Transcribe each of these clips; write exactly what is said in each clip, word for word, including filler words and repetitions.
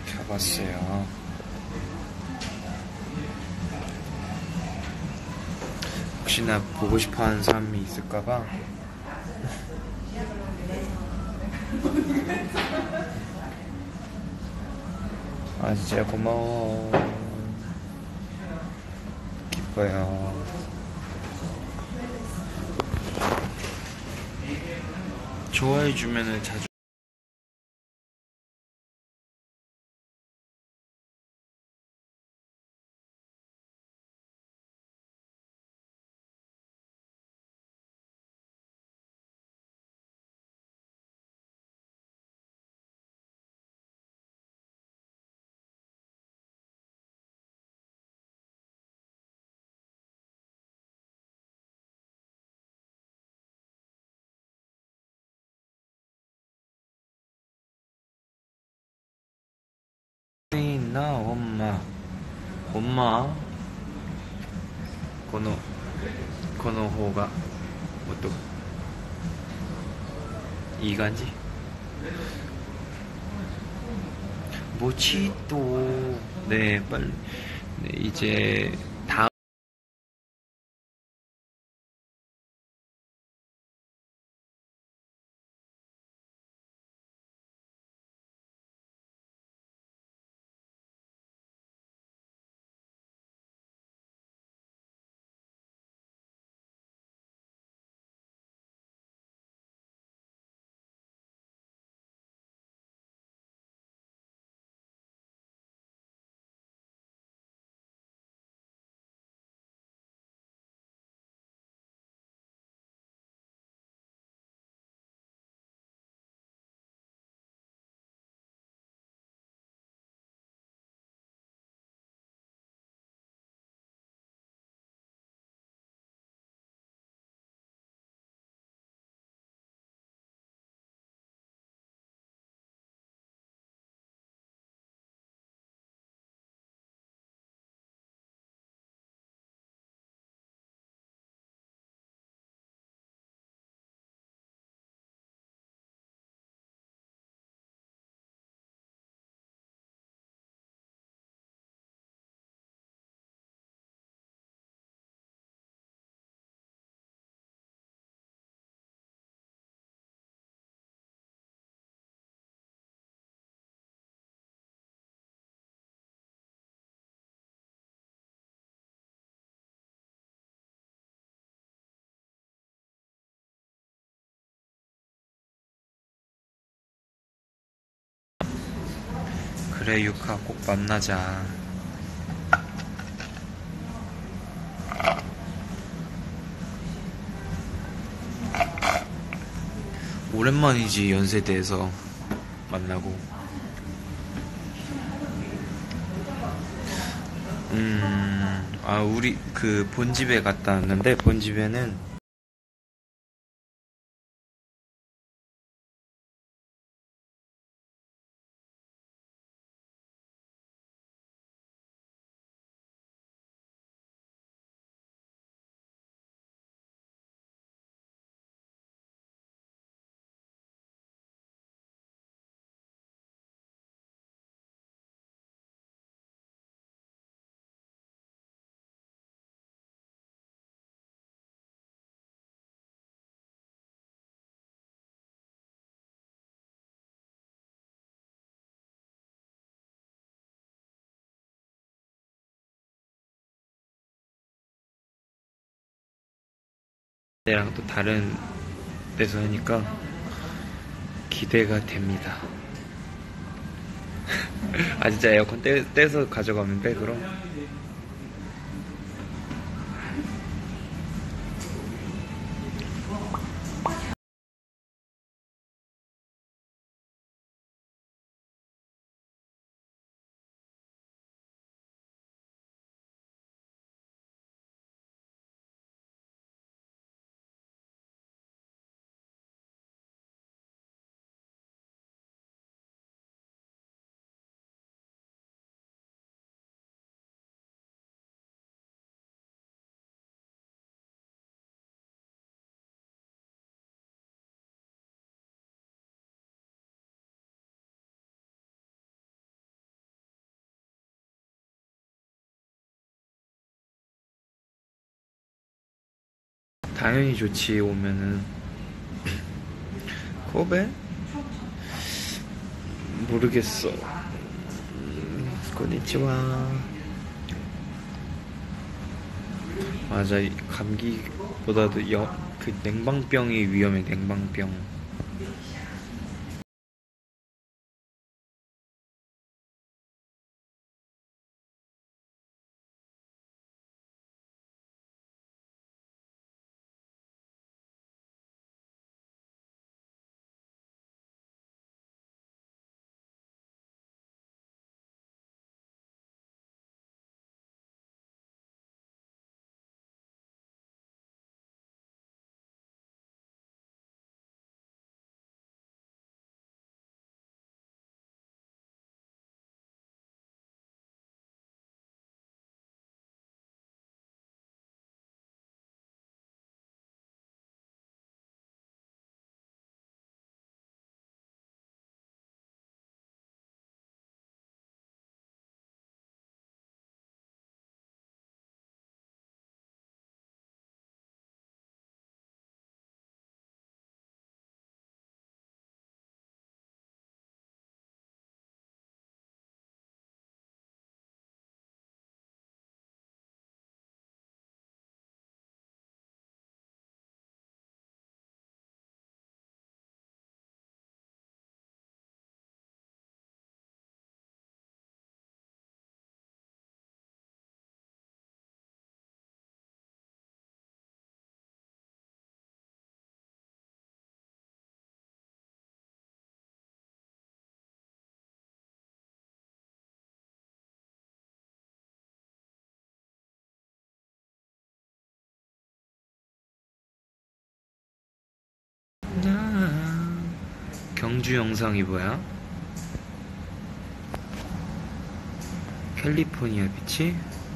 가봤어요. 혹시나 보고 싶어하는 사람이 있을까봐. 아 진짜 고마워. 기뻐요. 좋아해주면은 자주. 나 엄마 엄마 このこの方がもっといい感じ모치또 네 빨리 네, 이제 다음 그래 유카 꼭 만나자. 오랜만이지 연세대에서 만나고. 음, 아 우리 그 본집에 갔다 왔는데 본집에는 내랑 또 다른 데서 하니까 기대가 됩니다. 아 진짜 에어컨 떼, 떼서 가져가면 빼 그럼? 당연히 좋지. 오면은. 코베? 모르겠어. 음, 고니치와. 맞아. 이 감기보다도 여, 그 냉방병이 위험해. 냉방병. 경주 영상이 뭐야? 캘리포니아 비치?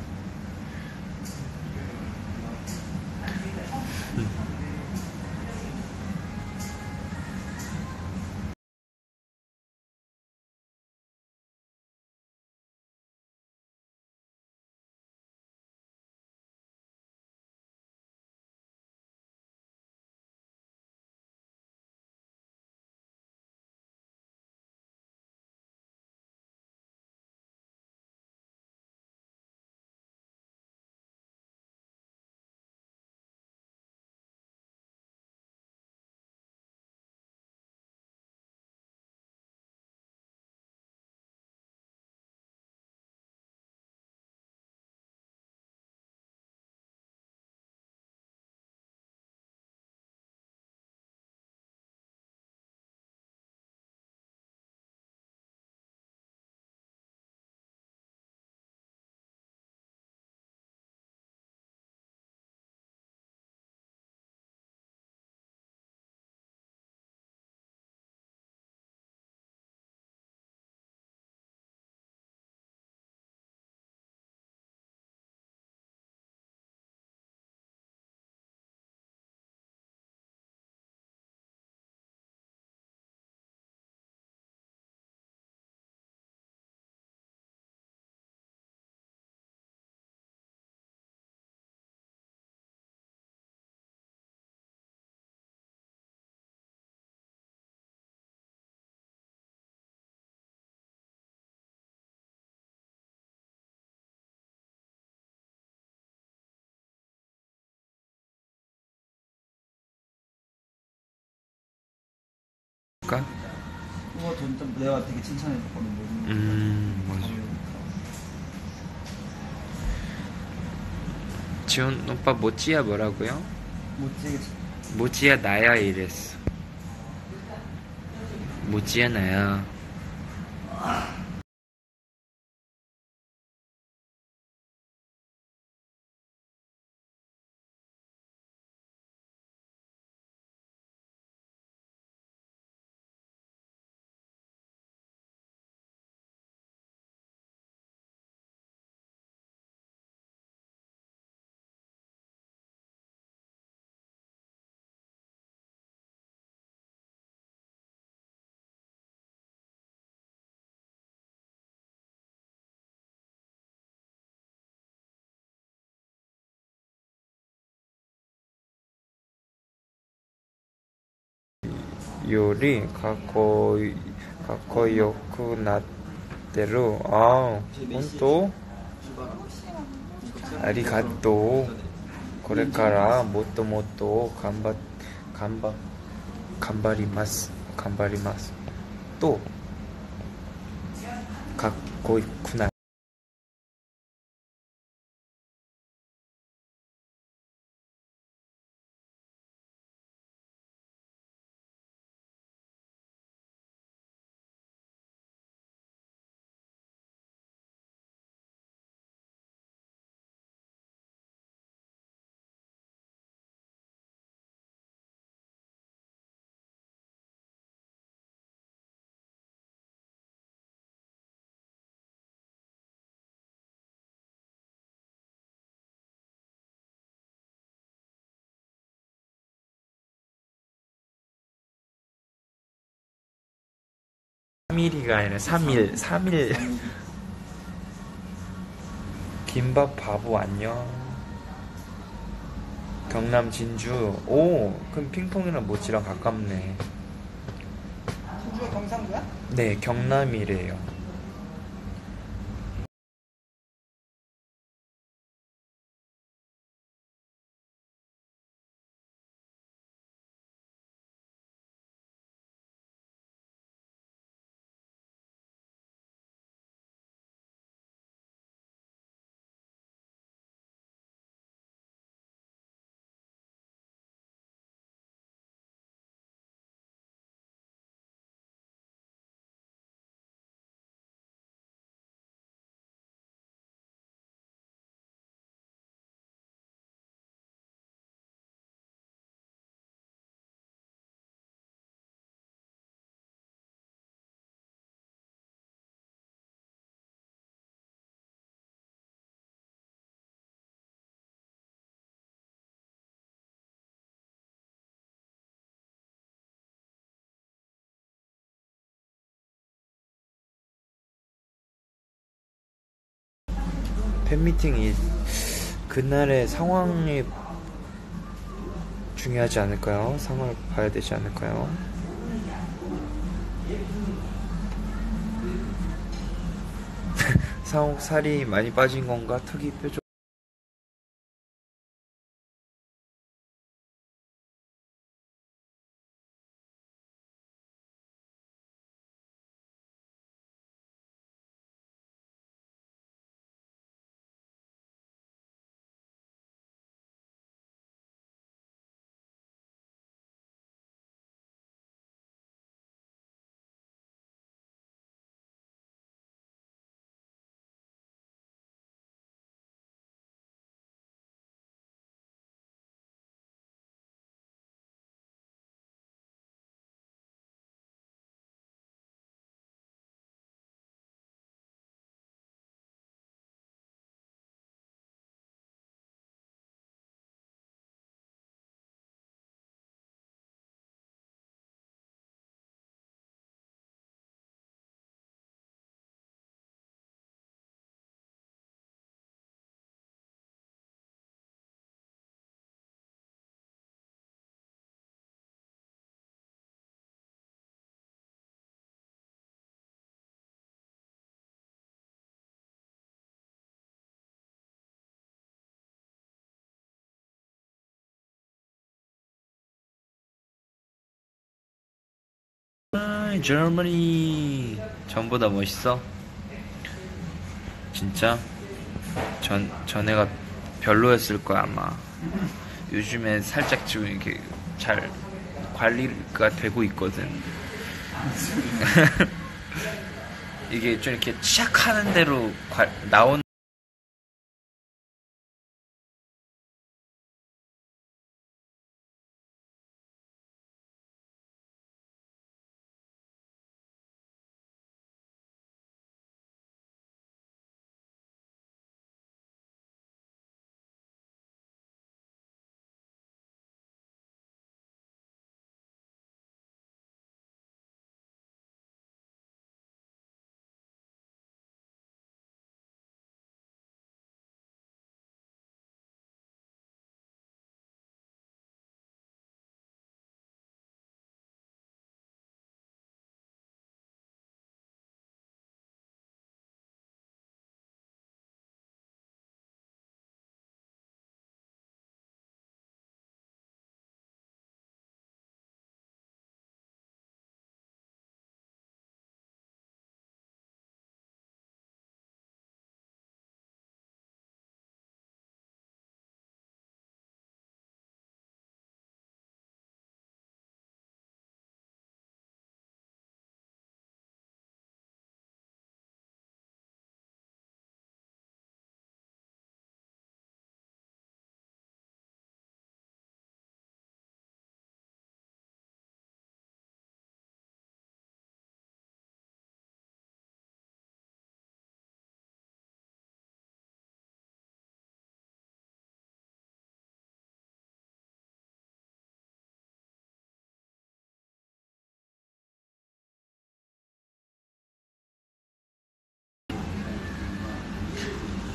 볼까? 그거 좀 내가 되게 칭찬해줬거든. 음, 맞아. 지원 오빠 모찌야 뭐라고요? 못지게 모찌야 나야 이랬어. 모찌야 나야. 요리 가코이 가코요쿠 나테루. 아, 혼또 아리가또. 고레카라 모토 모토 간바 간바 간바리마스 간바리마스. 또 갖고 있구나. 삼 일이가 아니라 삼 일. 삼 일. 김밥 바보 안녕. 경남 진주. 오, 그럼 핑퐁이랑 모찌랑 가깝네. 진주가 경상도야? 네, 경남이래요. 팬미팅이 그날의 상황이 중요하지 않을까요? 상황을 봐야 되지 않을까요? 상욱 살이 많이 빠진 건가? 특이 표정. 아, Germany. 전보다 멋있어? 진짜? 전, 전에가 별로였을 거야, 아마. 요즘에 살짝 지금 이렇게 잘 관리가 되고 있거든. 이게 좀 이렇게 시작하는 대로 관- 나오는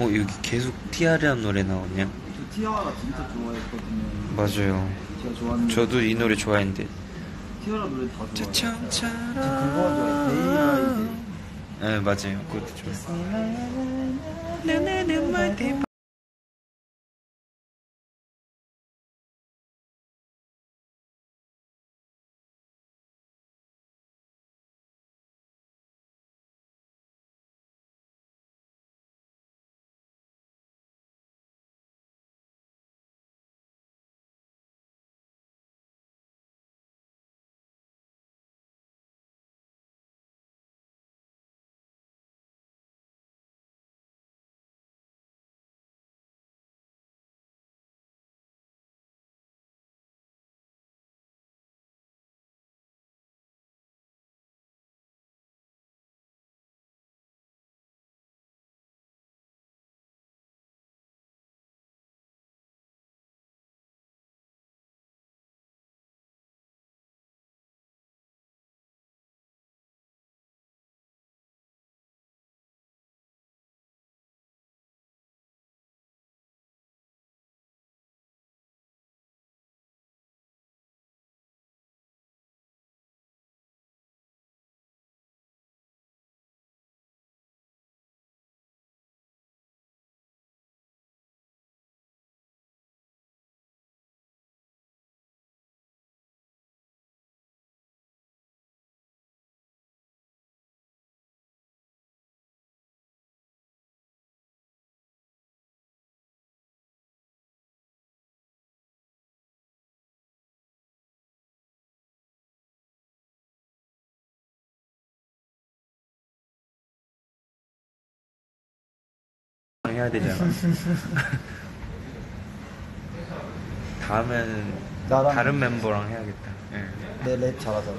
어, 여기 계속 티아라는 노래 나오냐? 저 티아라 진짜 좋아했거든요. 맞아요. 제가 좋아하는 저도 이 노래 좋아했는데. 티아라 노래 다 좋아해요. 차창차라. 저 그거 좋아해요. 데이라이드. 네, 맞아요. 그것도 좋아요. 해야 되잖아. 다음에는 나랑 다른 멤버랑 해야겠다. 예. 내 랩 잘하잖아.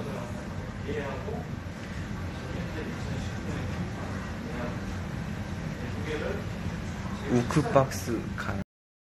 우크박스 가.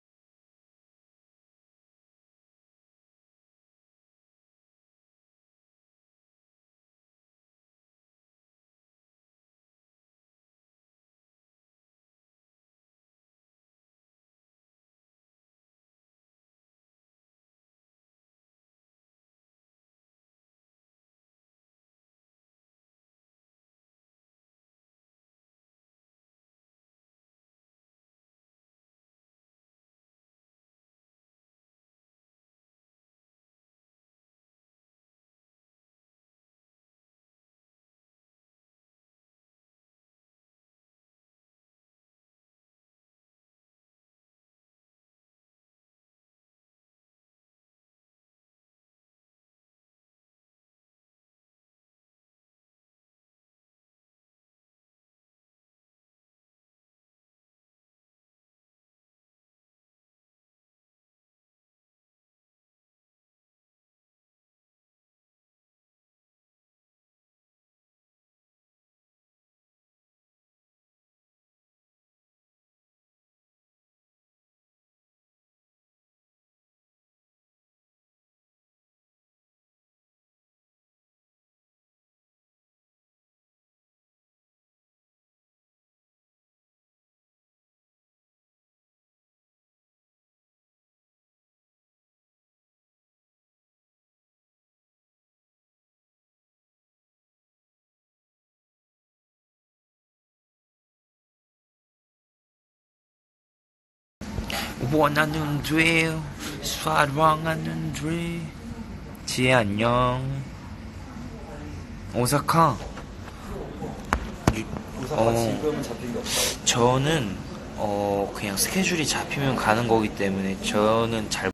원하는 돼 사랑하는 돼. 지혜 안녕. 오사카. 오사카 어. 지금은 잡힌 게 없다. 저는 어 그냥 스케줄이 잡히면 가는 거기 때문에 저는 잘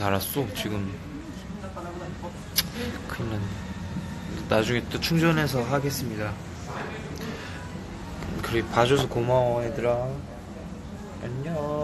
달았어 지금. 큰일 났네. 나중에 또 충전해서 하겠습니다. 그래 봐줘서 고마워 얘들아. 안녕.